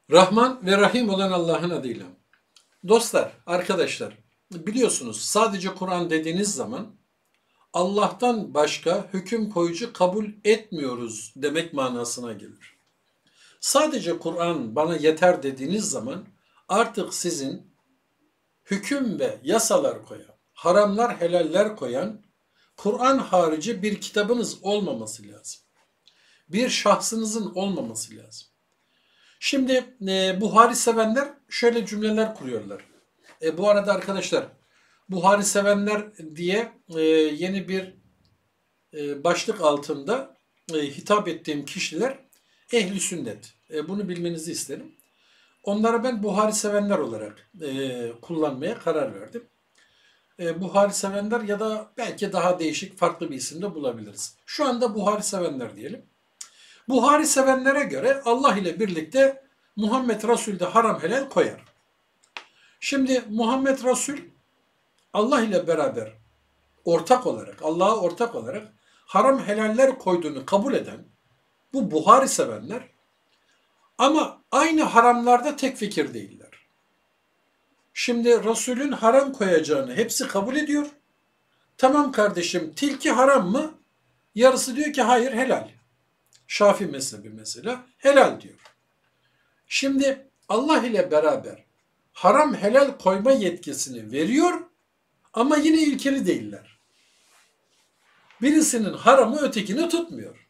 Rahman ve Rahim olan Allah'ın adıyla. Dostlar, arkadaşlar, biliyorsunuz sadece Kur'an dediğiniz zaman Allah'tan başka hüküm koyucu kabul etmiyoruz demek manasına gelir. Sadece Kur'an bana yeter dediğiniz zaman artık sizin hüküm ve yasalar koyan, haramlar helaller koyan Kur'an harici bir kitabınız olmaması lazım. Bir şahsınızın olmaması lazım. Şimdi Buhari sevenler şöyle cümleler kuruyorlar. Bu arada arkadaşlar Buhari sevenler diye yeni bir başlık altında hitap ettiğim kişiler ehli sünnet. Bunu bilmenizi isterim. Onlara ben Buhari sevenler olarak kullanmaya karar verdim. Buhari sevenler ya da belki daha değişik farklı bir isim de bulabiliriz. Şu anda Buhari sevenler diyelim. Buhari sevenlere göre Allah ile birlikte Muhammed Resul de haram helal koyar. Şimdi Muhammed Resul Allah ile beraber ortak olarak, Allah'a ortak olarak haram helaller koyduğunu kabul eden bu Buhari sevenler ama aynı haramlarda tek fikir değiller. Şimdi Resul'ün haram koyacağını hepsi kabul ediyor. Tamam kardeşim, tilki haram mı? Yarısı diyor ki hayır helal. Şafii mezhebi mesela helal diyor. Şimdi Allah ile beraber haram helal koyma yetkisini veriyor ama yine ilkeli değiller. Birisinin haramı ötekini tutmuyor.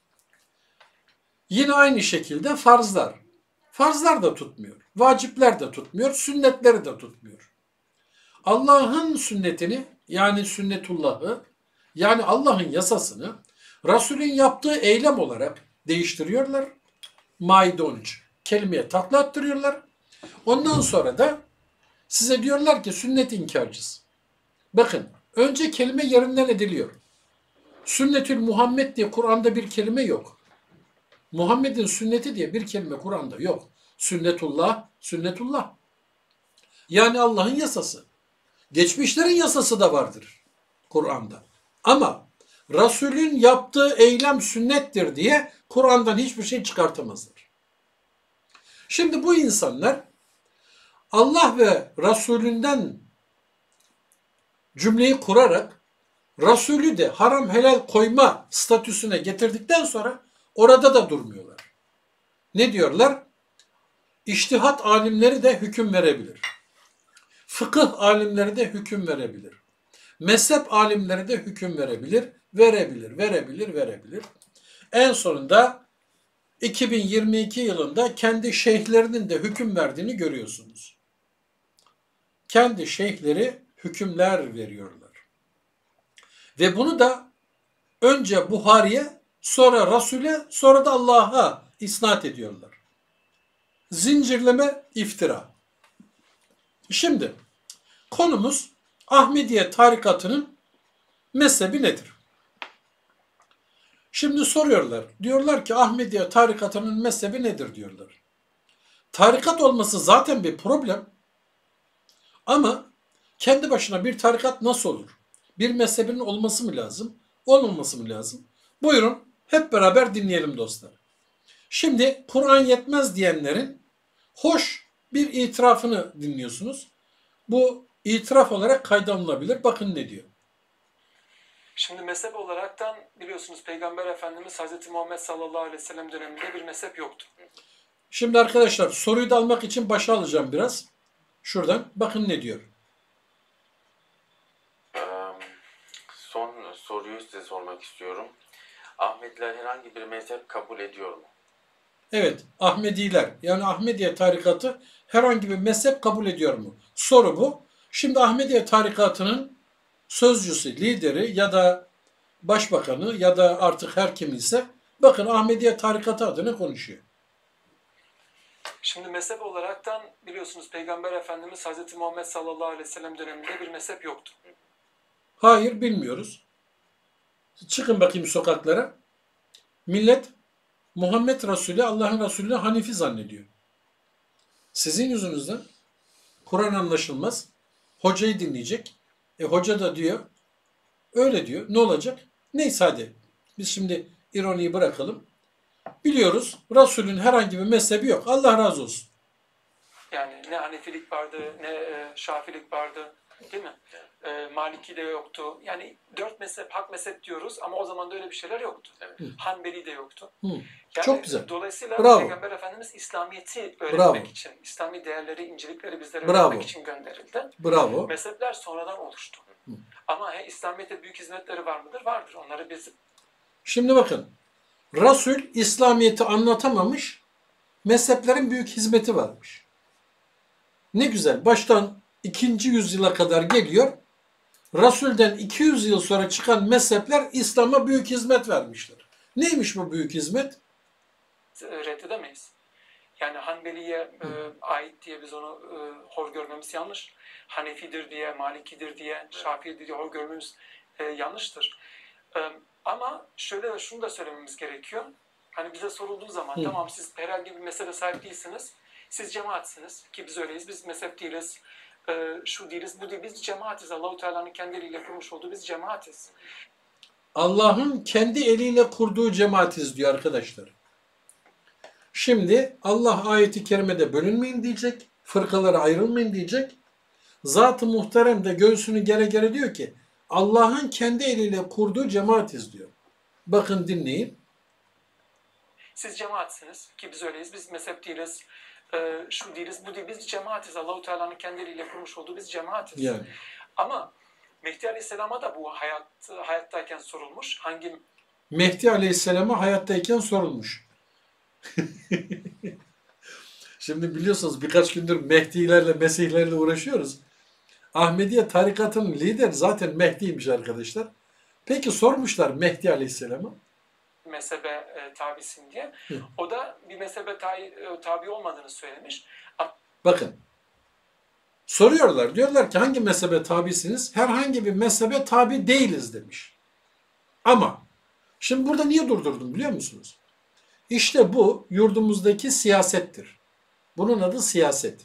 Yine aynı şekilde farzlar. Farzlar da tutmuyor. Vacipler de tutmuyor. Sünnetleri de tutmuyor. Allah'ın sünnetini yani sünnetullahı yani Allah'ın yasasını Resul'ün yaptığı eylem olarak değiştiriyorlar. Maide 13 kelimeye takla attırıyorlar. Ondan sonra da size diyorlar ki sünnet inkarcısı. Bakın önce kelime yerinden ediliyor. Sünnetül Muhammed diye Kur'an'da bir kelime yok. Muhammed'in sünneti diye bir kelime Kur'an'da yok. Sünnetullah, sünnetullah. Yani Allah'ın yasası. Geçmişlerin yasası da vardır Kur'an'da. Ama Resul'ün yaptığı eylem sünnettir diye Kur'an'dan hiçbir şey çıkartamazlar. Şimdi bu insanlar Allah ve Resulünden cümleyi kurarak Resulü de haram helal koyma statüsüne getirdikten sonra orada da durmuyorlar. Ne diyorlar? İçtihat alimleri de hüküm verebilir. Fıkıh alimleri de hüküm verebilir. Mezhep alimleri de hüküm verebilir. En sonunda 2022 yılında kendi şeyhlerinin de hüküm verdiğini görüyorsunuz. Kendi şeyhleri hükümler veriyorlar. Ve bunu da önce Buhari'ye, sonra Resul'e, sonra da Allah'a isnat ediyorlar. Zincirleme iftira. Şimdi konumuz Ahmediye tarikatının mezhebi nedir? Şimdi soruyorlar. Diyorlar ki Ahmediye tarikatının mezhebi nedir diyorlar. Tarikat olması zaten bir problem. Ama kendi başına bir tarikat nasıl olur? Bir mezhebinin olması mı lazım? Olmaması mı lazım? Buyurun hep beraber dinleyelim dostlar. Şimdi Kur'an yetmez diyenlerin hoş bir itirafını dinliyorsunuz. Bu itiraf olarak kayda alınabilir. Bakın ne diyor. Şimdi mezhep olaraktan biliyorsunuz Peygamber Efendimiz Hazreti Muhammed sallallahu aleyhi ve sellem döneminde bir mezhep yoktu. Şimdi arkadaşlar soruyu da almak için başa alacağım biraz. Şuradan bakın ne diyor. Son soruyu size sormak istiyorum. Ahmediler herhangi bir mezhep kabul ediyor mu? Evet, Ahmediler yani Ahmediye tarikatı herhangi bir mezhep kabul ediyor mu? Soru bu. Şimdi Ahmediye tarikatının sözcüsü, lideri ya da başbakanı ya da artık her kim ise bakın Ahmediye tarikatı adına konuşuyor. Şimdi mezhep olaraktan biliyorsunuz Peygamber Efendimiz Hazreti Muhammed sallallahu aleyhi ve sellem döneminde bir mezhep yoktu. Hayır bilmiyoruz. Çıkın bakayım sokaklara. Millet Muhammed Resulü Allah'ın Resulü'nü Hanifi zannediyor. Sizin yüzünüzden Kur'an anlaşılmaz. Hocayı dinleyecek. Hoca da diyor öyle diyor. Ne olacak? Neyse hadi. Biz şimdi ironiyi bırakalım. biliyoruz Resulün herhangi bir mezhebi yok. Allah razı olsun. Yani ne Hanefilik vardı, ne Şafilik vardı, değil mi? Maliki de yoktu. Yani 4 mezhep, hak mezhep diyoruz ama o zaman da öyle bir şeyler yoktu. Evet. Hanbeli de yoktu. Hı. Yani Çok güzel. dolayısıyla Bravo. Peygamber Efendimiz İslamiyet'i öğretmek Bravo. için, İslami değerleri, incelikleri bizlere Bravo. öğretmek için gönderildi. Bravo. Mezhepler sonradan oluştu. Ama İslamiyet'e büyük hizmetleri var mıdır? Vardır. Onları biz Şimdi bakın. Resul İslamiyet'i anlatamamış, mezheplerin büyük hizmeti varmış. Ne güzel. Baştan 2. yüzyıla kadar geliyor. Resul'den 200 yıl sonra çıkan mezhepler İslam'a büyük hizmet vermişler. Neymiş bu büyük hizmet? reddedemeyiz. Yani Hanbeli'ye ait diye biz onu hor görmemiz yanlış. Hanefidir diye, Malikidir diye, Şafii'dir diye hor görmemiz yanlıştır. Ama şöyle şunu da söylememiz gerekiyor. Hani bize sorulduğu zaman tamam siz herhangi bir mezhebe sahip değilsiniz. Siz cemaatsiniz ki biz öyleyiz. Biz mezhep değiliz. Şu değiliz, bu değil. Biz cemaatiz. Allahu Teala'nın kendi eliyle kurmuş olduğu biz cemaatiz. Allah'ın kendi eliyle kurduğu cemaatiz diyor arkadaşlar. Şimdi Allah ayeti kerimede bölünmeyin diyecek, fırkalara ayrılmayın diyecek. Zat-ı Muhterem de göğsünü gere gere diyor ki Allah'ın kendi eliyle kurduğu cemaatiz diyor. Bakın dinleyin. Siz cemaatsiniz ki biz öyleyiz. Biz mezhep değiliz. Şu değiliz, bu değil. Biz cemaatiz. Allahu Teala'nın kendi eliyle kurmuş olduğu biz cemaatiz. Yani Ama Mehdi Aleyhisselam'a da bu hayattayken sorulmuş. Hangi Mehdi Aleyhisselam'a hayattayken sorulmuş. Şimdi biliyorsunuz birkaç gündür Mehdi'lerle, Mesih'lerle uğraşıyoruz. Ahmediye tarikatının lideri zaten Mehdi'ymiş arkadaşlar. Peki sormuşlar Mehdi Aleyhisselam'a. mezhebe tabisin diye. O da bir mezhebe tabi olmadığını söylemiş. Bakın. Soruyorlar. Diyorlar ki hangi mezhebe tabisiniz? Herhangi bir mezhebe tabi değiliz demiş. Ama şimdi burada niye durdurdum biliyor musunuz? İşte bu yurdumuzdaki siyasettir. Bunun adı siyaset.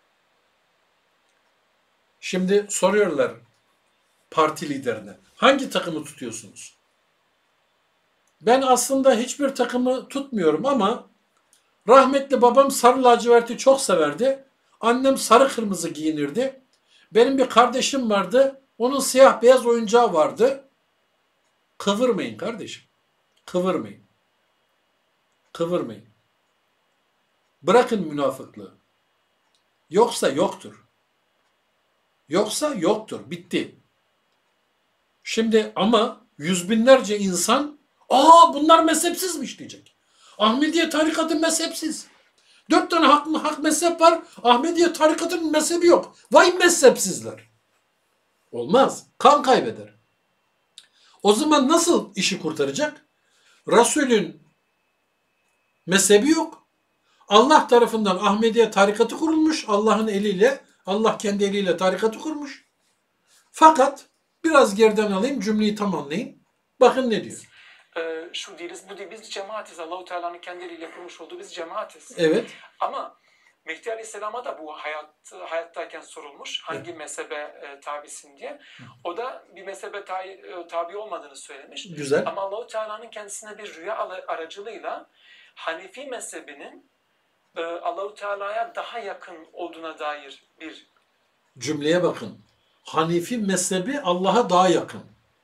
Şimdi soruyorlar parti liderine. Hangi takımı tutuyorsunuz? Ben aslında hiçbir takımı tutmuyorum ama rahmetli babam sarı laciverti çok severdi. Annem sarı kırmızı giyinirdi. Benim bir kardeşim vardı. Onun siyah beyaz oyuncağı vardı. Kıvırmayın kardeşim. Kıvırmayın. Kıvırmayın. Bırakın münafıklığı. Yoksa yoktur. Yoksa yoktur. Bitti. Şimdi ama yüz binlerce insan bunlar mezhepsizmiş diyecek. Ahmediye tarikatı mezhepsiz. 4 tane hak mezhep var. Ahmediye tarikatının mezhebi yok. Vay mezhepsizler. Olmaz. Kan kaybeder. O zaman nasıl işi kurtaracak? Resulün mezhebi yok. Allah tarafından Ahmediye tarikatı kurulmuş. Allah'ın eliyle, Allah kendi eliyle tarikatı kurmuş. Fakat biraz geriden alayım, cümleyi tamamlayayım. Bakın ne diyor. Şu değiliz, bu değil. Biz cemaatiz. Allahu Teala'nın kendi eliyle kurmuş olduğu biz cemaatiz. Evet. Ama Mehdi Aleyhisselam'a da bu hayattayken sorulmuş. Hangi mezhebe tabisin diye. O da bir mezhebe tabi olmadığını söylemiş. Güzel. Ama Allahu Teala'nın kendisine bir rüya aracılığıyla Hanefi mezhebinin Allahu Teala'ya daha yakın olduğuna dair bir Cümleye bakın. Hanifi mezhebi Allah'a daha yakın.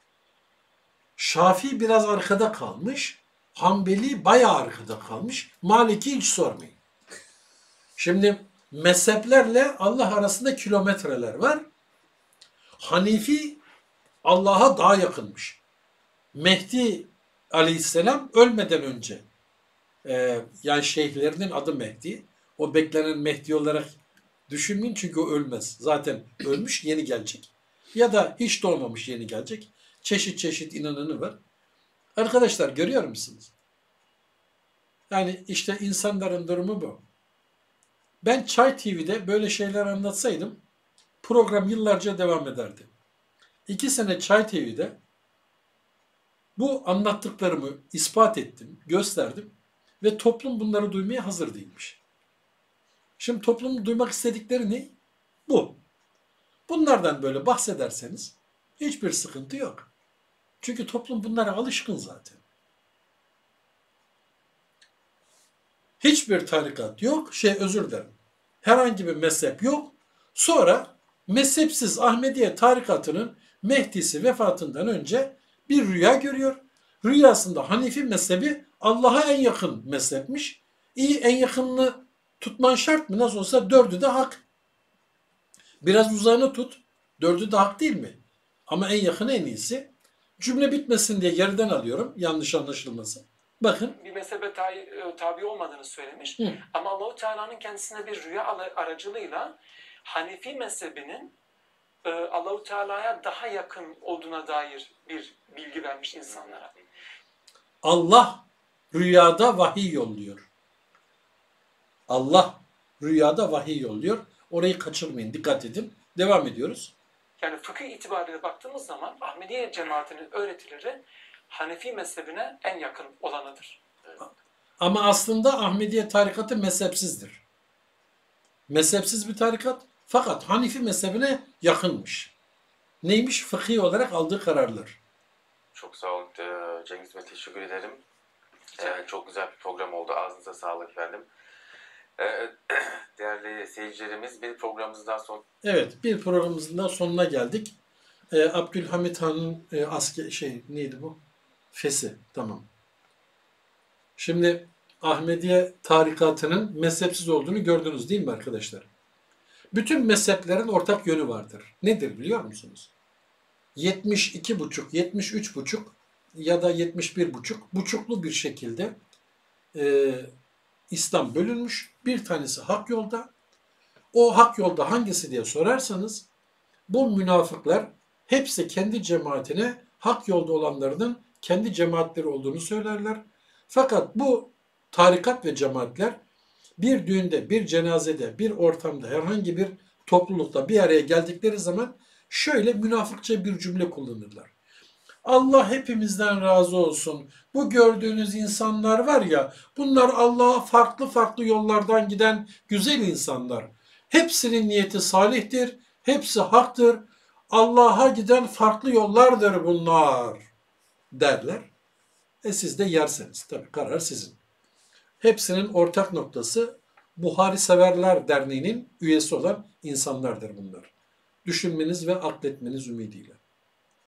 Şafii biraz arkada kalmış. Hanbeli bayağı arkada kalmış. Maliki hiç sormayın. Şimdi mezheplerle Allah arasında kilometreler var. Hanifi Allah'a daha yakınmış. Mehdi Aleyhisselam ölmeden önce yani şeyhlerinin adı Mehdi. O beklenen Mehdi olarak düşünmeyin çünkü o ölmez. Zaten ölmüş yeni gelecek. Ya da hiç doğmamış yeni gelecek. Çeşit çeşit inananı var. Arkadaşlar görüyor musunuz? Yani işte insanların durumu bu. Ben Çay TV'de böyle şeyler anlatsaydım program yıllarca devam ederdi. 2 sene Çay TV'de bu anlattıklarımı ispat ettim, gösterdim ve toplum bunları duymaya hazır değilmiş. Şimdi toplumun duymak istedikleri ne? Bu. Bunlardan böyle bahsederseniz hiçbir sıkıntı yok. Çünkü toplum bunlara alışkın zaten. Hiçbir tarikat yok. Özür dilerim. Herhangi bir mezhep yok. Sonra mezhepsiz Ahmediye tarikatının Mehdisi vefatından önce bir rüya görüyor. Rüyasında Hanefi mezhebi Allah'a en yakın mezhepmiş. İyi, en yakınını tutman şart mı? Nasıl olsa dördü de hak. Biraz uzağını tut. Dördü de hak değil mi? Ama en yakını en iyisi. Cümle bitmesin diye geriden alıyorum. Yanlış anlaşılmasın. Bakın. Bir mezhebe tabi olmadığını söylemiş. Hı. Ama Allahu Teala'nın kendisine bir rüya aracılığıyla Hanefi mezhebinin Allahu Teala'ya daha yakın olduğuna dair bir bilgi vermiş insanlara. Allah rüyada vahiy yolluyor. Allah rüyada vahiy yolluyor. Orayı kaçırmayın. Dikkat edin. Devam ediyoruz. Yani fıkıh itibariyle baktığımız zaman Ahmediye cemaatinin öğretileri Hanefi mezhebine en yakın olanıdır. Ama aslında Ahmediye tarikatı mezhepsizdir. Mezhepsiz bir tarikat fakat Hanefi mezhebine yakınmış. Neymiş? Fıkhi olarak aldığı kararlar. Çok sağ olun Cengiz Bey, teşekkür ederim. Çok güzel bir program oldu. Ağzınıza sağlık efendim. Değerli seyircilerimiz, bir programımızdan sonra... Evet, bir programımızın da sonuna geldik. Abdülhamit Han'ın neydi bu? Fesi. Tamam. Şimdi Ahmediye tarikatının mezhepsiz olduğunu gördünüz değil mi arkadaşlar? Bütün mezheplerin ortak yönü vardır. Nedir biliyor musunuz? 72,5, 73,5 ya da 71,5 buçuklu bir şekilde İslam bölünmüş. Bir tanesi hak yolda. O hak yolda hangisi diye sorarsanız bu münafıklar hepsi kendi cemaatine hak yolda olanlarının kendi cemaatleri olduğunu söylerler. Fakat bu tarikat ve cemaatler bir düğünde, bir cenazede, bir ortamda, herhangi bir toplulukta bir araya geldikleri zaman şöyle münafıkça bir cümle kullanırlar. Allah hepimizden razı olsun. Bu gördüğünüz insanlar var ya, bunlar Allah'a farklı farklı yollardan giden güzel insanlar. Hepsinin niyeti salihtir, hepsi haktır. Allah'a giden farklı yollardır bunlar derler. Siz de yerseniz. Tabii karar sizin. Hepsinin ortak noktası Buhari Severler Derneği'nin üyesi olan insanlardır bunlar. Düşünmeniz ve akletmeniz ümidiyle.